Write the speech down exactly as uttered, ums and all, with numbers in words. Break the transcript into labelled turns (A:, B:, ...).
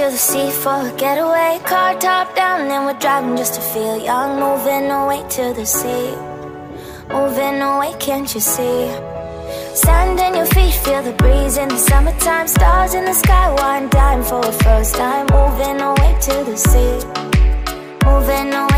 A: to the sea for a getaway. Car top down and we're driving just to feel young. Moving away to the sea, moving away, can't you see? Sand in your feet, feel the breeze in the summertime. Stars in the sky, one dime for a first time. Moving away to the sea, moving away.